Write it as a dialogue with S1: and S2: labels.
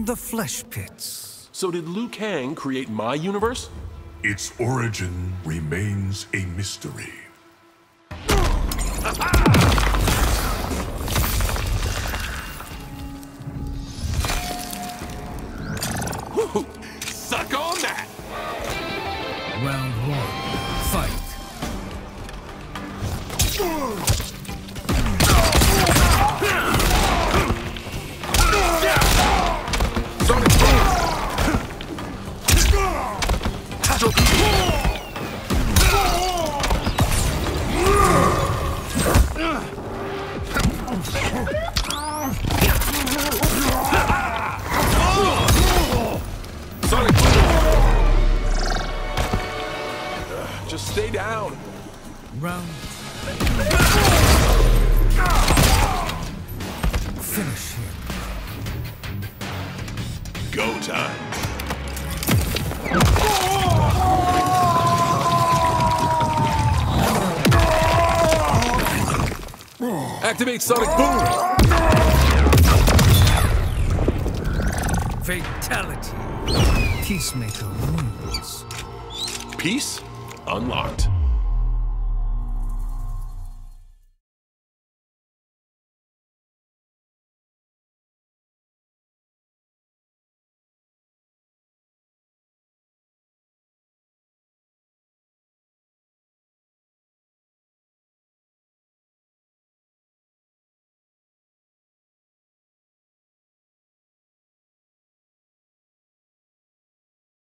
S1: the flesh pits.
S2: So did Liu Kang create my universe?
S3: Its origin remains a mystery.
S2: Woo-hoo. Suck on that!
S1: Round 1, fight.
S2: Sonic Boom! Sonic Boom! Just stay down.
S1: Round. Finish him.
S2: Go time. Activate Sonic Boom!
S1: Fatality. Peacemaker wins.
S2: Peace unlocked.